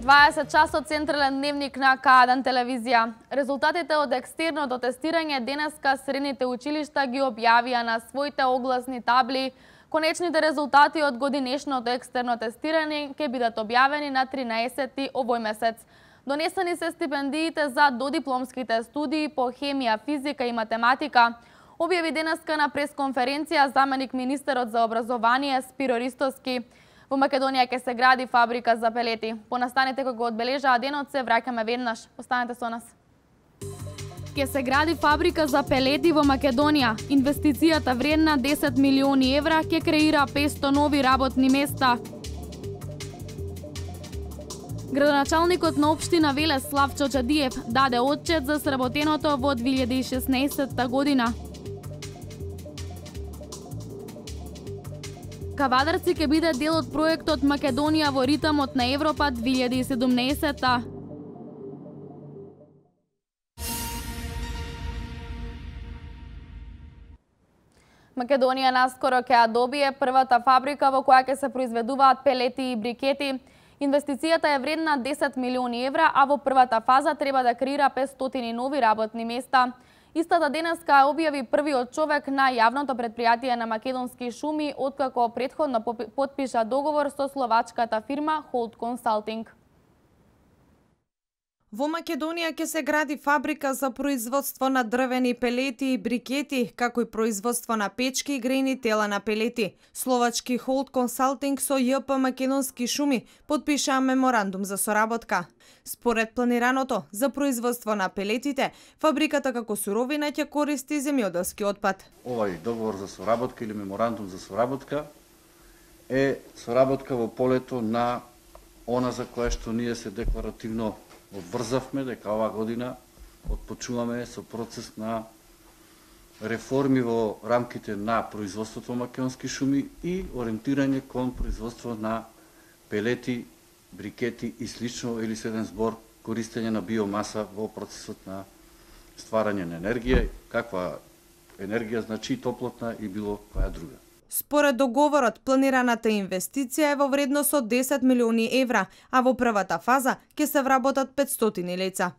20 часот централен дневник на К1 телевизија. Резултатите од екстерното тестирање денеска средните училишта ги објавија на своите огласни табли. Конечните резултати од годинешното екстерно тестирање ќе бидат објавени на 13 овој месец. Донесени се стипендиите за додипломските студии по хемија, физика и математика. Објави денеска на пресконференција заменик министерот за образование Спиро Ристовски. Во Македонија ќе се гради фабрика за пелети. Понастанете кога го одбележаа денот, се враќаме веднаш. Останете со нас. Ќе се гради фабрика за пелети во Македонија. Инвестицијата вредна 10 милиони евра ќе креира 500 нови работни места. Градоначалникот на општина Велес Славчо Чадиев даде отчет за сработеното во 2016 година. Кавадарци ќе биде дел од проектот Македонија во ритмот на Европа 2017. Македонија наскоро ќе ја добие првата фабрика во која ќе се произведуваат пелети и брикети. Инвестицијата е вредна 10 милиони евра, а во првата фаза треба да креира 500 нови работни места. Истата денеска објави првиот човек на јавното претпријатие на Македонски шуми, откако претходно потпиша договор со словачката фирма Holt Consulting. Во Македонија ќе се гради фабрика за производство на дрвени пелети и брикети, како и производство на печки и грејни тела на пелети. Словачки Holt Consulting со ЈП Македонски шуми потпишаа меморандум за соработка. Според планираното за производство на пелетите, фабриката како суровина ќе користи земјоделски отпад. Овај договор за соработка или меморандум за соработка е соработка во полето на она за кое што ние се декларативно обврзавме дека оваа година отпочнуваме со процес на реформи во рамките на производството во Македонски шуми и ориентирање кон производство на пелети, брикети и слично или со еден збор користење на биомаса во процесот на стварање на енергија, каква енергија значи топлотна и било која друга. Според договорот, планираната инвестиција е во вредност од 10 милиони евра, а во првата фаза ќе се вработат 500 лица.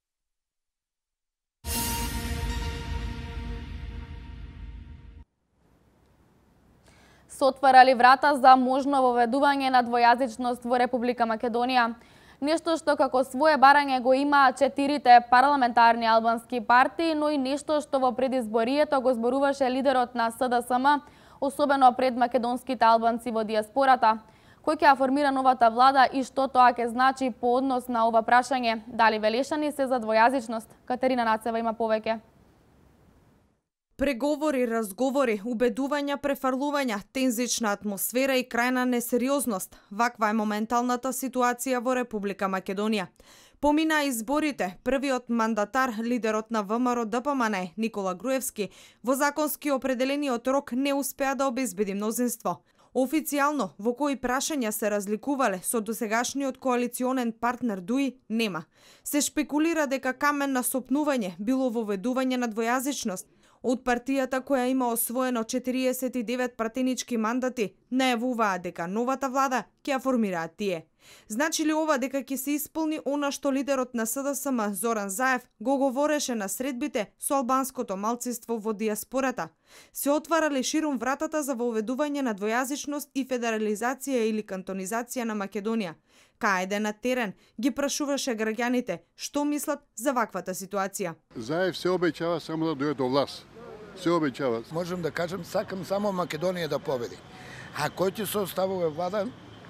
Се отварали врата за можно воведување на двојазичност во Република Македонија. Нешто што како свое барање го имаа 4 парламентарни албански партии, но и нешто што во предизборието го зборуваше лидерот на СДСМ, особено пред македонските албанци во диаспората. Кој ќе ја формира новата влада и што тоа ќе значи по однос на ова прашање? Дали велешани се за двојазичност? Катерина Нацева има повеќе. Преговори, разговори, убедувања, префрлувања, тензична атмосфера и крајна несериозност. Ваква е моменталната ситуација во Република Македонија. Помина изборите, првиот мандатар, лидерот на ВМРО ДПМН, Никола Груевски, во законски определениот рок не успеа да обезбеди мнозинство. Официјално, во кои прашања се разликувале со досегашниот коалиционен партнер ДУИ, нема. Се шпекулира дека камен на сопнување било воведување на двојазичност. Од партијата која има освоено 49 пратенички мандати, најавуваа дека новата влада ќе ја формираат тие. Значи ли ова дека ќе се исполни она што лидерот на СДСМ Зоран Заев го говореше на средбите со албанското малцинство во диаспората? Се отвара ли ширум вратата за воведување на двојазичност и федерализација или кантонизација на Македонија? Кајде на терен ги прашуваше граѓаните што мислат за ваквата ситуација. Заев се обеќава само да дојде до власт. Се обеќава. Можем да кажем, сакам само Македонија да победи. А кој ќе се оставува влада?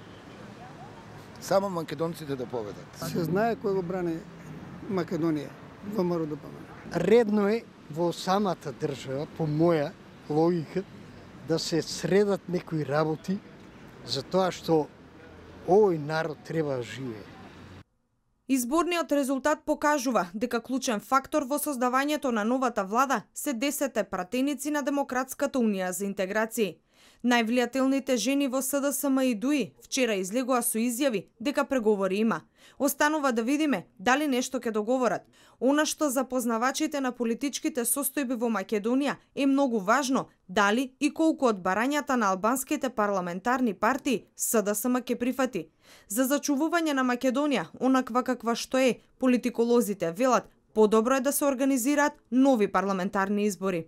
Само македонците да победат. Се знае кој го брани Македонија, ВМРО ДПМН. Редно е во самата држава, по моја логика, да се средат некои работи за тоа што овој народ треба да живее. Изборниот резултат покажува дека клучен фактор во создавањето на новата влада се 10 пратеници на Демократската унија за интеграција. Највлијателните жени во СДСМ и ДУИ вчера излегоа со изјави дека преговори има. Останува да видиме дали нешто ќе договорат. Она што за познавачите на политичките состојби во Македонија е многу важно, дали и колку од барањата на албанските парламентарни партии СДСМ ќе прифати. За зачувување на Македонија, онаква каква што е, политиколозите велат, подобро е да се организираат нови парламентарни избори.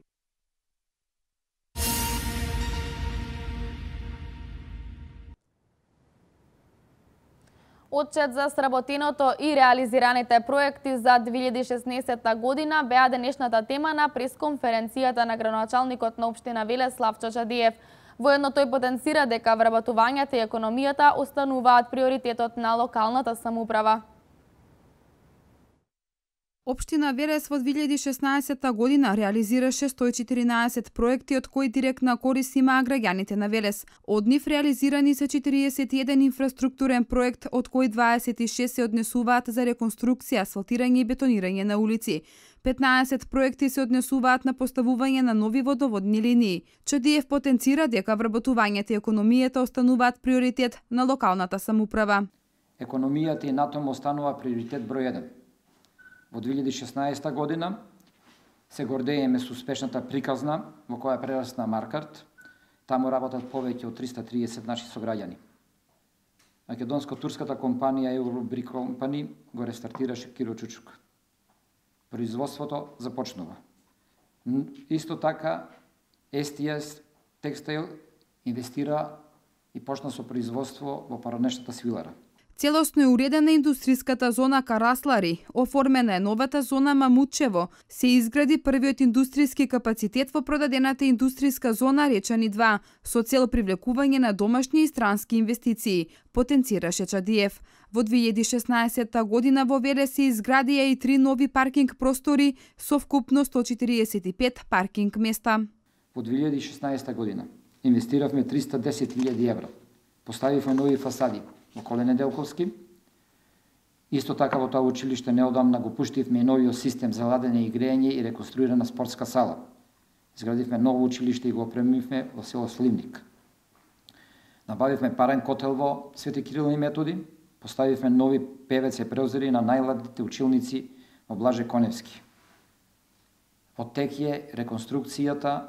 Отчет за сработеното и реализираните проекти за 2016 година беа денешната тема на пресконференцијата на градоначалникот на општина Велес Славчо Чадиев. Воедно тој потенцира дека вработувањето и економијата остануваат приоритетот на локалната самоуправа. Општина Велес во 2016 година реализираше 114 проекти, од кои директна корист имаа граѓаните на Велес. Од нив реализирани се 41 инфраструктурен проект, од кои 26 се однесуваат за реконструкција, асфалтирање и бетонирање на улици. 15 проекти се однесуваат на поставување на нови водоводни линии. Чадиев потенцира дека вработувањето и економијата остануваат приоритет на локалната самоуправа. Економијата и натаму останува приоритет број 1. Во 2016 година се гордееме со успешната приказна во која прерасна Маркарт. Таму работат повеќе од 330 наши сограѓани. Македонско-турската компанија Eurobrick Company го рестартираше Киро Чучук. Производството започнува. Исто така STS Textile инвестира и почна со производство во паронешната свилара. Целосно е уредена индустриската зона Караслари, оформена е новата зона Мамутчево, се изгради првиот индустријски капацитет во продадената индустријска зона Речани 2, со цел привлекување на домашни и странски инвестиции, потенцираше Чадиев. Во 2016 година во Велес се изградија и 3 нови паркинг простори со вкупно 145 паркинг места. Во 2016 година инвестиравме 310.000 евра. Поставивме нови фасади во Коле Неделковски. Исто така во тоа училиште неодамна го пуштивме и новиот систем за ладење и грејење и реконструирана спортска сала. Изградивме ново училиште и го опремивме во село Сливник. Набавивме парен котел во Свети Кирил и Методи, поставивме нови ПВЦ преозори на најладните училници во Блаже Коневски. Во тек е реконструкцијата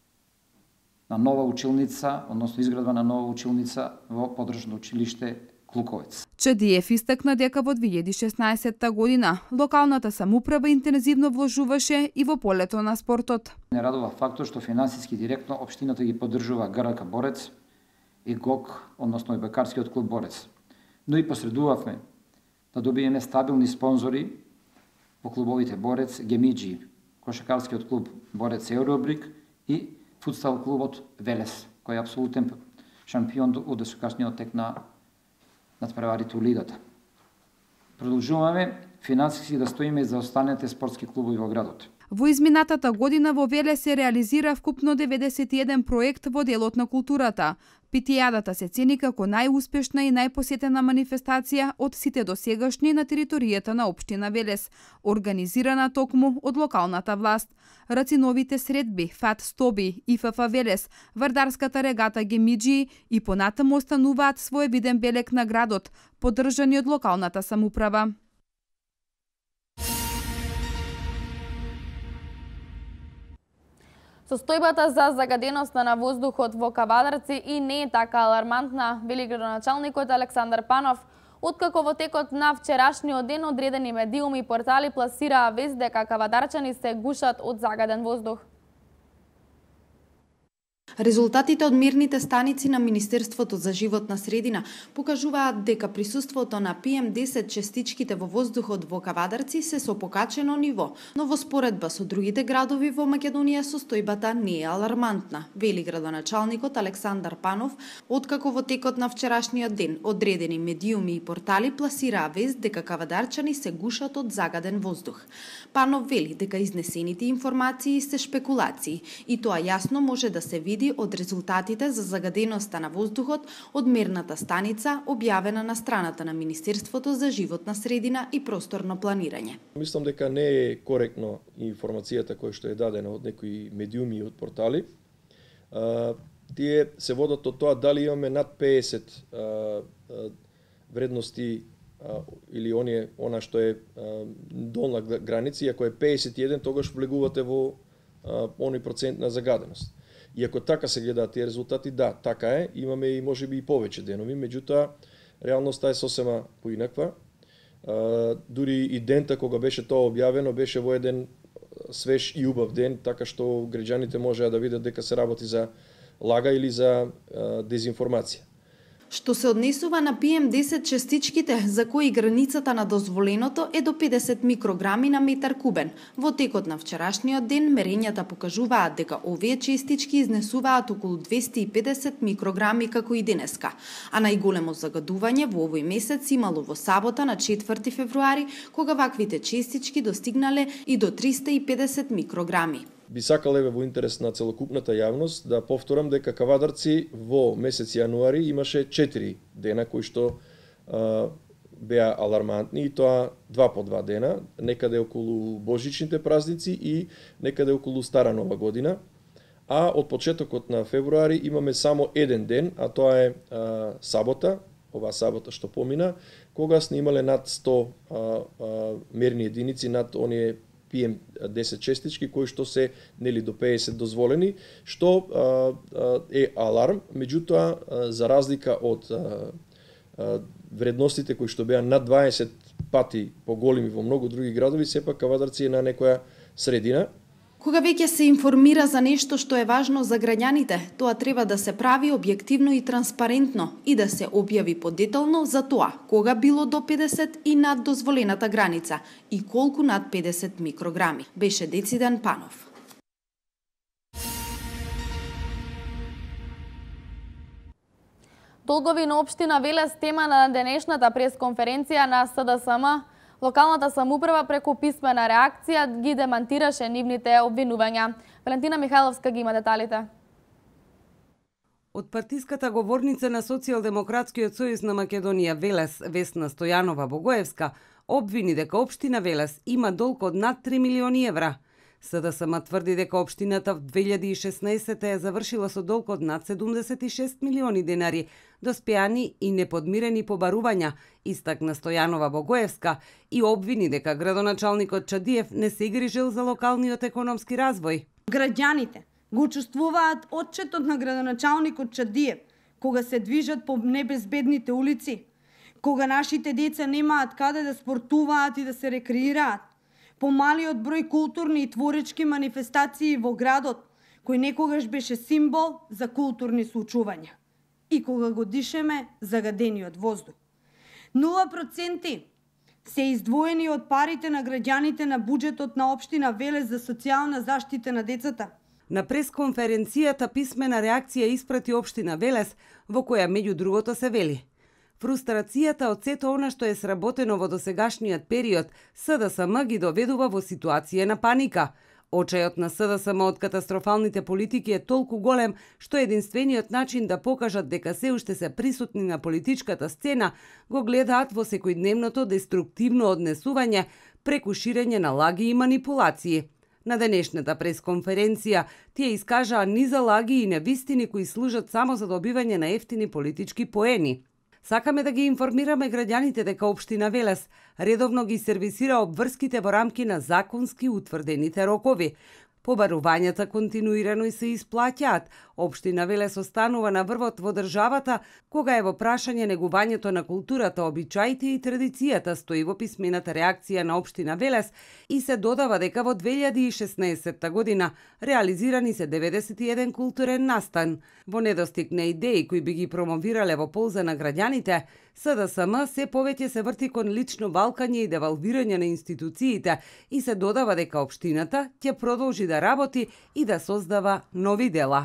на нова училница, односно изградба на нова училница во подржно училиште Клуковец. Чадиев истакна дека во 2016 година локалната самоуправа интензивно вложуваше и во полето на спортот. Не радува фактот што финансиски директно општината ги поддржува ГРК Борец и ГОК, односно и Бекарскиот клуб Борец. Но и посредувавме да добиеме стабилни спонзори во клубовите Борец, Гемиджи, кошакарскиот клуб Борец Eurobrick и футсал клубот Велес, кој е апсолутен шампион од досегашниот тек на надпреварите у лигата. Продолжуваме финансиски да стоиме за останалите спортски клубови во градот. Во изминатата година во Велес се реализира вкупно 91 проект во делот на културата. Питијадата се цени како најуспешна и најпосетена манифестација од сите досегашни на територијата на општина Велес, организирана токму од локалната власт. Рациновите средби, ФАТ Стоби, ИФФ Велес, Вардарската регата Гемиджи и понатаму остануваат своевиден белег на градот, поддржани од локалната самоуправа. Состојбата за загаденоста на воздухот во Кавадарци и не е така алармантна, вели градоначалникот Александар Панов, откако во текот на вчерашниот ден одредени медиуми и портали пласираа вест дека кавадарчани се гушат од загаден воздух. Резултатите од мерните станици на Министерството за животна средина покажуваат дека присуството на PM10 частичките во воздухот во Кавадарци се со покачено ниво, но во споредба со другите градови во Македонија состојбата не е алармантна, вели градоначалникот Александар Панов, откако во текот на вчерашниот ден одредени медиуми и портали пласираа вест дека кавадарчани се гушат од загаден воздух. Панов вели дека изнесените информации се шпекулации и тоа јасно може да се види од резултатите за загаденоста на воздухот од мерната станица објавена на страната на Министерството за животна средина и просторно планирање. Мислам дека не е коректно информацијата која што е дадена од некои медиуми и од портали. тие се водат од тоа дали имаме над 50 вредности или она што е долна граница, и ако е 51, тогаш влегувате во оној процент на загаденост. И ако така се гледаат тие резултати, да, така е, имаме и можеби и повеќе денови, меѓутоа реалноста е сосема поинаква. Дури и дента кога беше тоа објавено, беше во еден свеж и убав ден, така што граѓаните можеа да видат дека се работи за лага или за дезинформација. Што се однесува на PM10 честичките, за кои границата на дозволеното е до 50 микрограми на метар кубен. Во текот на вчерашниот ден мерењата покажуваат дека овие честички изнесуваат околу 250 микрограми како и денеска. А најголемо загадување во овој месец имало во сабота на 4 февруари, кога ваквите честички достигнале и до 350 микрограми. Би сакал во интерес на целокупната јавност да повторам дека Кавадарци во месец јануари имаше 4 дена кои што беа алармантни, и тоа 2 по 2 дена, некаде околу божичните празници и некаде околу Стара Нова година. А од почетокот на февруари имаме само еден ден, а тоа е сабота, оваа сабота што помина, кога снимале над 100 мерни единици над оние PM10 честички кои што се нели до 50 дозволени, што е аларм, меѓутоа за разлика од вредностите кои што беа над 20 пати поголеми во многу други градови, сепак Кавадарци е на некоја средина. Кога веќе се информира за нешто што е важно за граѓаните, тоа треба да се прави објективно и транспарентно и да се објави подетално за тоа кога било до 50 и над дозволената граница и колку над 50 микрограми, беше Децидан Панов. Долгови на општина Велес тема на денешната пресконференција на СДСМ. Локалната самоуправа преку писмена реакција ги демантираше нивните обвинувања. Валентина Михайловска ги има деталите. Од партиската говорница на Социјалдемократскиот сојуз на Македонија Велес, Весна Стојанова Богоевска, обвини дека општина Велес има долг од над 3 милиони евра. СДСМ тврди дека општината в 2016 е завршила со долг од над 76 милиони денари, доспеани и неподмирени побарувања, истакна Стојанова Богоевска, и обвини дека градоначалникот Чадиев не се грижил за локалниот економски развој. Граѓаните го чувствуваат отчетот на градоначалникот Чадиев кога се движат по небезбедните улици, кога нашите деца немаат каде да спортуваат и да се рекреираат, по малиот број културни и творечки манифестации во градот, кој некогаш беше символ за културни соочувања, и кога го дишеме загадениот воздух. 0% се издвоени од парите на граѓаните на буџетот на општина Велес за социјална заштита на децата. На пресконференцијата писмена реакција испрати општина Велес, во која меѓу другото се вели: фрустрацијата од сето она што е сработено во досегашниот период, СДСМ ги доведува во ситуација на паника. Очајот на СДСМ од катастрофалните политики е толку голем што единствениот начин да покажат дека се уште се присутни на политичката сцена го гледаат во секојдневното деструктивно однесување преку ширење на лаги и манипулации. На денешната пресконференција тие искажаа низа лаги и невистини кои служат само за добивање на ефтини политички поени. Сакаме да ги информираме граѓаните дека општина Велес редовно ги сервисира обврските во рамки на законски утврдените рокови. Побарувањата континуирано и се исплаќаат. Општина Велес останува на врвот во државата кога е во прашање негувањето на културата, обичаите и традицијата, стои во писмената реакција на општина Велес, и се додава дека во 2016 година реализирани се 91 културен настан. Во недостиг на идеи кои би ги промовирале во полза на граѓаните, СДСМ се повеќе се врти кон лично валкање и девалвирање на институциите и се додава дека општината ќе продолжи да работи и да создава нови дела.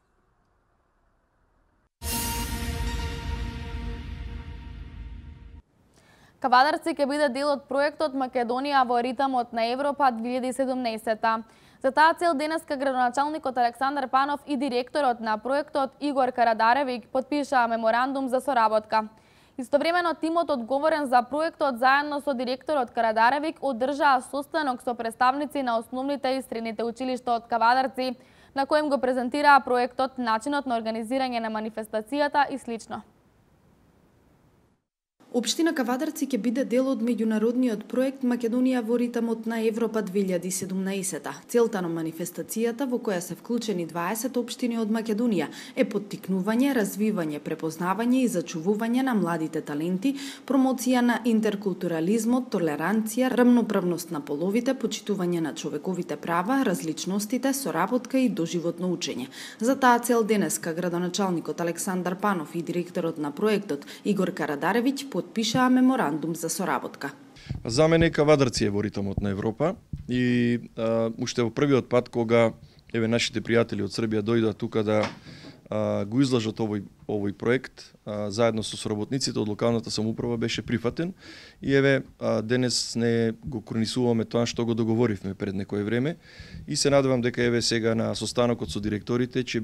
Кавадарци ќе биде дел од проектот Македонија во ритмот на Европа 2017. За таа цел денеска градоначалникот Александар Панов и директорот на проектот Игор Карадаревик подпишаа меморандум за соработка. Истовремено тимот одговорен за проектот заедно со директорот Карадаревик одржаа состанок со представници на основните и средните училишта од Кавадарци, на коjem го презентираа проектот, начинот на организирање на манифестацијата и слично. Општина Кавадарци ќе биде дел од меѓународниот проект Македонија во ритмот на Европа 2017. Целта на манифестацијата, во која се вклучени 20 општини од Македонија, е поттикнување, развивање, препознавање и зачувување на младите таленти, промоција на интеркултурализмот, толеранција, рамноправност на половите, почитување на човековите права, различностите, соработка и доживотно учење. За таа цел денеска градоначалникот Александар Панов и директорот на проектот Игор Карадаревиќ подпишаа меморандум за соработка. За мене Кавадарци е во ритмот на Европа и уште во првиот пат кога нашите пријатели од Србија дојдоа тука да го излажат овој проект, заедно со соработниците од локалната самоуправа беше прифатен и денес не го кронисуваме тоа што го договоривме пред некое време и се надевам дека сега на состанокот со директорите ќе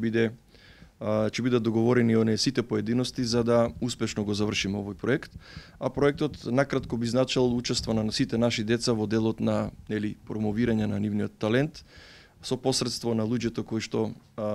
бидат договорени оние сите поединости за да успешно го завршиме овој проект, а проектот накратко би значил учеството на сите наши деца во делот на промовирање на нивниот талент со посредство на луѓето кои што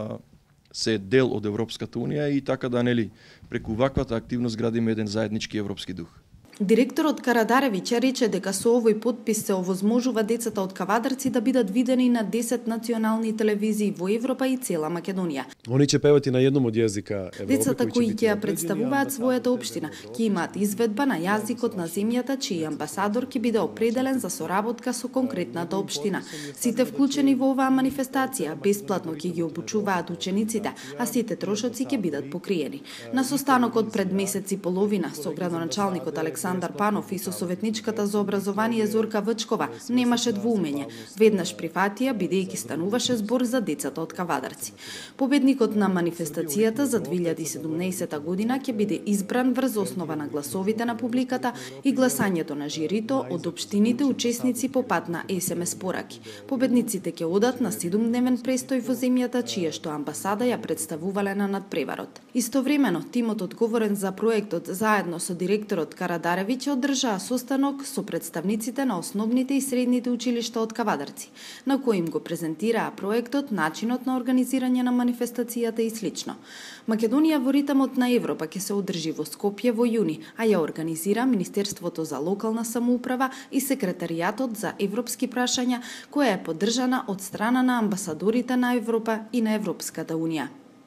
се дел од Европската унија и така да преку ваквата активност градиме еден заеднички европски дух. Директорот Карадаревиќ рече дека со овој подпис се овозможува децата од Кавадарци да бидат видени на 10 национални телевизии во Европа и цела Македонија. Они ќе певат и на едном од јазика Европа. Децата кои ќе ја представуваат својата општина ќе имаат изведба на јазикот на земјата, чиј амбасадор ќе биде определен за соработка со конкретната општина. Сите вклучени во оваа манифестација бесплатно ќе ги обучуваат учениците, а сите трошоци ќе бидат покриени. На состанокот пред месец и половина со градоначалникот Александар Панов и со советничката за образование Зорка Вчкова немаше двоумење. Веднаш прифатија бидејќи стануваше збор за децата од Кавадарци. Победникот на манифестацијата за 2017 година ќе биде избран врз основа на гласовите на публиката и гласањето на жирито од општините учесници по пат на СМС пораки. Победниците ќе одат на 7-дневен престој во земјата, чија што амбасада ја представувале на надпреварот. Истовремено, тимот одговорен за проектот заедно со директорот Карадаревиќ одржаа состанок со представниците на основните и средните училишта од Кавадарци, на кои им го презентираа проектот, начинот на организирање на манифестацијата и слично. Македонија во ритмот на Европа ќе се одржи во Скопје во јуни, а ја организира Министерството за локална самоуправа и Секретаријатот за европски прашања, која е поддржана од страна на амбасадорите на Европа и на Европската унија.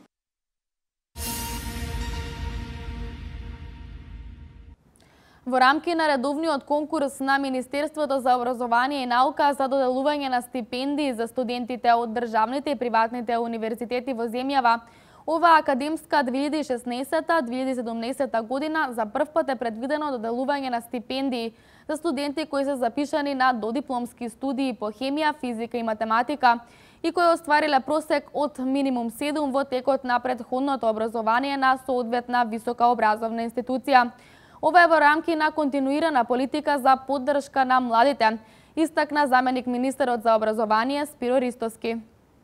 Во рамки на редовниот конкурс на Министерството за образование и наука за доделување на стипендии за студентите од државните и приватните универзитети во земјава, оваа академска 2016-2017 година за прв пат е предвидено доделување на стипендии за студенти кои се запишани на додипломски студии по хемија, физика и математика и кои оствариле просек од минимум 7 во текот на претходното образование на соодветна висока образовна институција. Ова е во рамки на континуирана политика за поддршка на младите, истакна заменик министерот за образование Спиро Ристоски.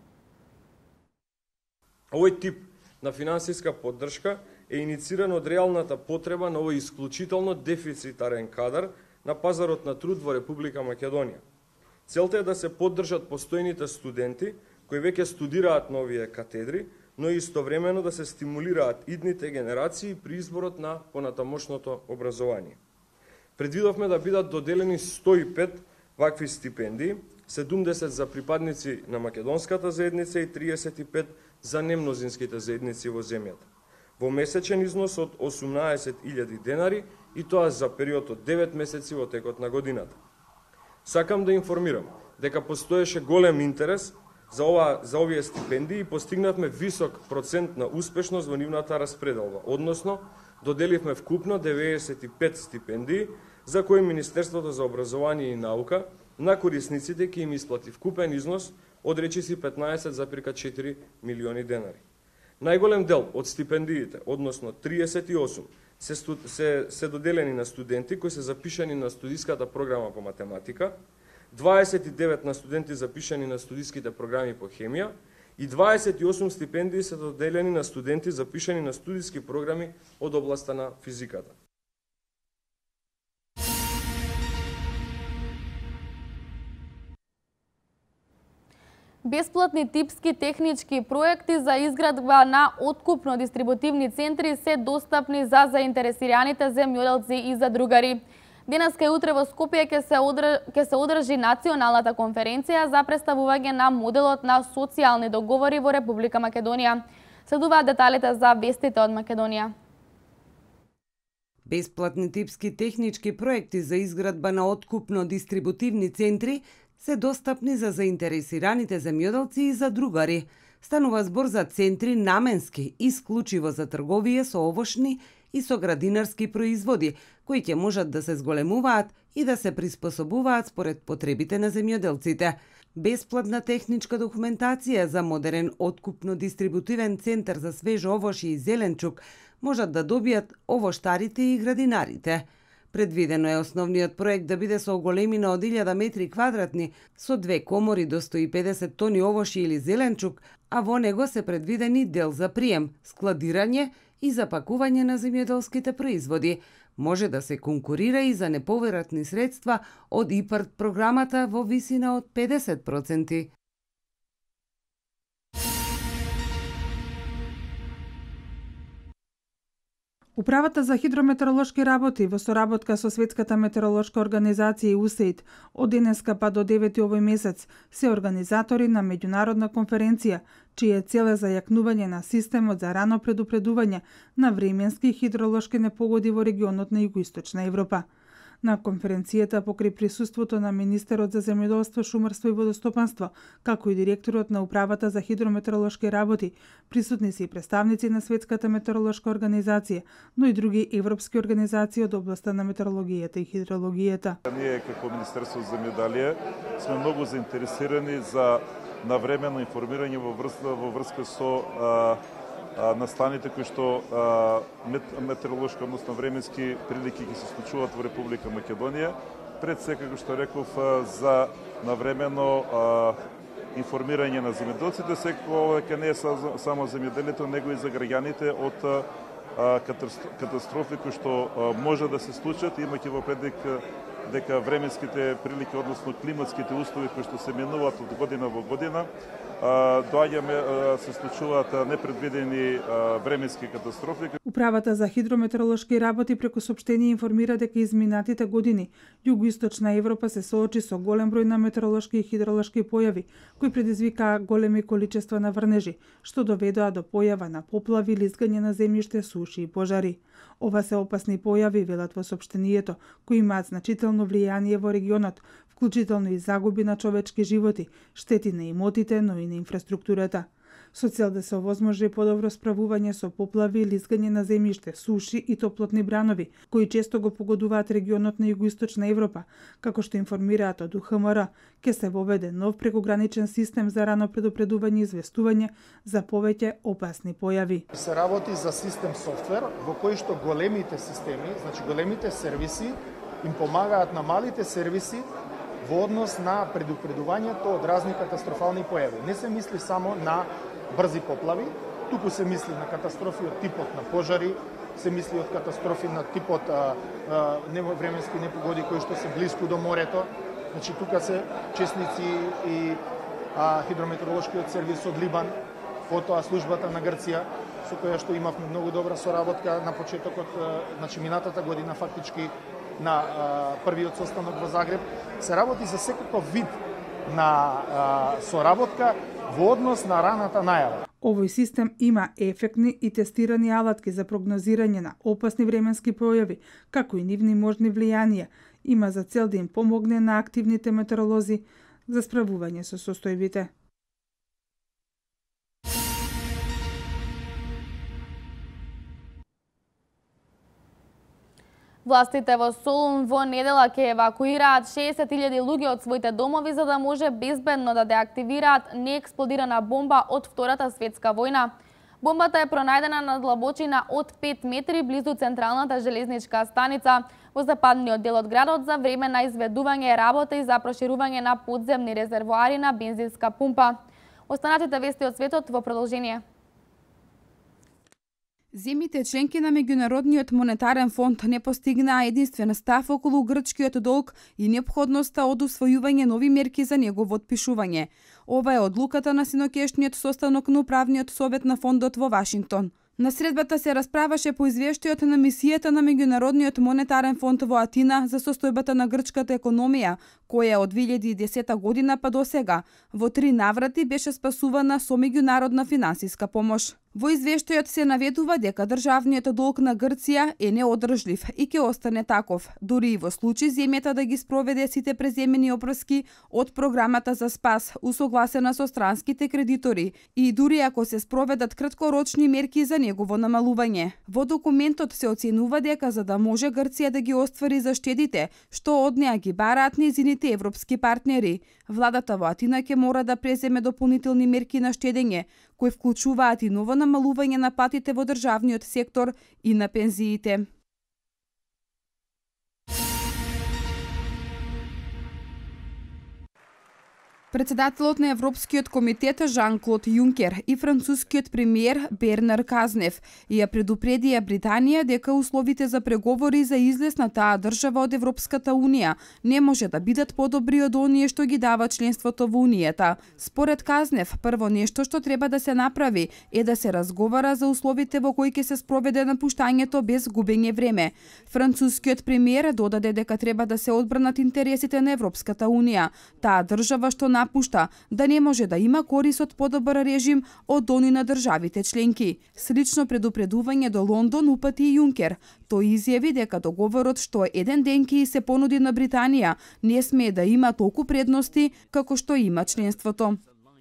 Овој тип на финансиска поддршка е инициран од реалната потреба на овој исклучително дефицитарен кадар на пазарот на труд во Република Македонија. Целта е да се поддржат постојните студенти кои веќе студираат на овие катедри, но и истовремено да се стимулираат идните генерации при изборот на понатамошното образование. Предвидовме да бидат доделени 105 вакви стипендии, 70 за припадници на македонската заедница и 35 за немнозинските заедници во земјата. Во месечен износ од 18.000 денари и тоа за период од 9 месеци во текот на годината. Сакам да информирам дека постоеше голем интерес за овие стипендии и постигнавме висок процент на успешност во нивната распределба, односно доделивме вкупно 95 стипендии за кои Министерството за образование и наука на корисниците ќе им исплати вкупен износ од речиси 15,4 милиони денари. Најголем дел од стипендиите, односно 38, се доделени на студенти кои се запишани на студиската програма по математика, 29 на студенти запишани на студиските програми по хемија и 28 стипендии се доделени на студенти запишани на студиски програми од областа на физиката. Бесплатни типски технички проекти за изградба на откупно-дистрибутивни центри се достапни за заинтересираните земјоделци и задругари. Денеска и утре во Скопје ќе се одржи националната конференција за представување на моделот на социјални договори во Република Македонија. Следуваат деталите за вестите од Македонија. Бесплатни типски технички проекти за изградба на откупно-дистрибутивни центри се достапни за заинтересираните земјоделци и задругари. Станува збор за центри наменски, исклучиво за трговија со овошни и со градинарски производи, кои ќе можат да се зголемуваат и да се приспособуваат според потребите на земјоделците. Бесплатна техничка документација за модерен откупно-дистрибутивен центар за свежо овошје и зеленчук можат да добијат овоштарите и градинарите. Предвидено е основниот проект да биде со оголемина од 1000 метри квадратни, со 2 комори до 150 тони овошје или зеленчук, а во него се предвидени дел за прием, складирање и запакување на земјоделските производи. Може да се конкурира и за неповратни средства од ИПАРД програмата во висина од 50%. Управата за хидрометеоролошки работи во соработка со Светската метеоролошка организација и УСАИД од денеска па до 9 овој месец се организатори на меѓународна конференција, чија цел е зајакнување на системот за рано предупредување на временски хидролошки непогоди во регионот на Југоисточна Европа. На конференцијата покрај присуството на министерот за земјоделство, шумарство и водостопанство, како и директорот на Управата за хидрометеоролошки работи, присутни се и представници на Светската метеоролошка организација, но и други европски организации од областта на метеорологијата и хидрологијата. Ние како Министерство за земјоделие сме многу заинтересирани за навремено информирање во врска со настаните кои што метеоролошки, односно временски прилики ќе се случуваат во Република Македонија. Пред се, како што реков, за навремено информирање на земјоделците, секако дека не е само земјоделието, него и за граѓаните од катастрофи кои што може да се случат, имајќи во предвид дека временските прилики, односно климатските услови кои што се менуваат од година во година, се случуваат непредвидени временски катастрофи. Управата за хидрометеоролошки работи преку соопштение информира дека изминатите години Југоисточна Европа се соочи со голем број на метеоролошки и хидролошки појави кои предизвикаа големи количества на врнежи, што доведоа до појава на поплави, лизгање на земјиште, суши и пожари. Ова се опасни појави, велат во соопштението, кои имаат значително влијание во регионот, вклучително и загуби на човечки животи, штети на имотите, но и на инфраструктурата. Со цел да се овозможи подобро справување со поплави, лизгање на земјиште, суши и топлотни бранови, кои често го погодуваат регионот на Југоисточна Европа, како што информираат од УХМР, ќе се воведе нов прекограничен систем за рано предупредување и известување за повеќе опасни појави. Се работи за систем софтвер во кој што големите системи, значи големите сервиси, им помагаат на малите сервиси во однос на предупредувањето од разни катастрофални појави. Не се мисли само на брзи поплави, туку се мисли на катастрофи од типот на пожари, се мисли од катастрофи на типот временски непогоди кои што се блиску до морето. Значи тука се чесници и хидрометеоролошкиот сервис од Либан, потоа службата на Грција, со која што имавме многу добра соработка на почетокот, значи минатата година фактички на првиот состанок во Загреб. Се работи за секаков вид на соработка во однос на раната најава. Овој систем има ефектни и тестирани алатки за прогнозирање на опасни временски појави, како и нивни можни влијанија. Има за цел да им помогне на активните метеоролози за справување со состојбите. Властите во Солун во недела ќе евакуираат 60.000 луѓе од своите домови за да може безбедно да деактивираат неексплодирана бомба од Втората светска војна. Бомбата е пронајдена на длабочина од 5 метри близу централната железничка станица во западниот дел од градот за време на изведување работи за проширување на подземни резервоари на бензинска пумпа. Останатите вести од светот во продолжение. Земјите членки на Меѓународниот монетарен фонд не постигнаа единствен став околу грчкиот долг и неопходноста од усвојување нови мерки за негово отпишување. Ова е одлуката на синокешниот состанок на управниот совет на фондот во Вашингтон. На средбата се расправаше по извештајот на мисијата на Меѓународниот монетарен фонд во Атина за состојбата на грчката економија, која од 2010 година па до сега во 3 наврати беше спасувана со меѓународна финансиска помош. Во извештајот се наведува дека државниот долг на Грција е неодржлив и ќе остане таков, дури и во случај земјата да ги спроведе сите преземени опрски од програмата за спас, усогласена со странските кредитори, и дури ако се спроведат краткорочни мерки за негово намалување. Во документот се оценува дека за да може Грција да ги оствари заштедите, што од неа ги бараат нејзините европски партнери, владата во Атина ќе мора да преземе дополнителни мерки на штедење, кои вклучуваат и ново намалување на платите во државниот сектор и на пензиите. Председателот на Европскиот комитет Жан-Клод Јункер и францускиот премиер Бернар Казнев ја предупредија Британија дека условите за преговори за излез на таа држава од Европската Унија не може да бидат подобри од оние што ги дава членството во Унијата. Според Казнев, прво нешто што треба да се направи е да се разговара за условите во кои ќе се спроведе напуштањето без губење време. Францускиот премиер додаде дека треба да се одбранат интересите на Европската Унија, таа држава што напушта, да не може да има корис од подобар режим од они на државите членки. Слично предупредување до Лондон упати и Јункер. Тој изјави дека договорот што еден ден ќе се понуди на Британија не смее да има толку предности како што има членството.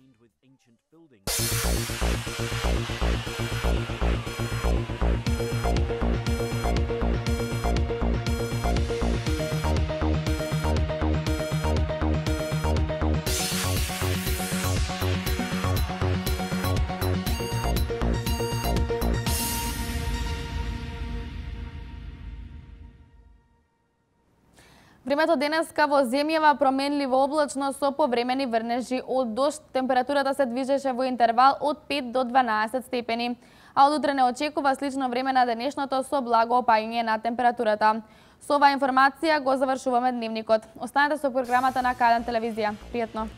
Времето денеска во земјава променливо облачно со повремени врнежи од дожд. Температурата се движеше во интервал од 5 до 12 степени, а од утре не очекува слично време на денешното со благо опаѓање на температурата. Со оваа информација го завршуваме дневникот. Останете со програмата на К1 телевизија. Пријатно!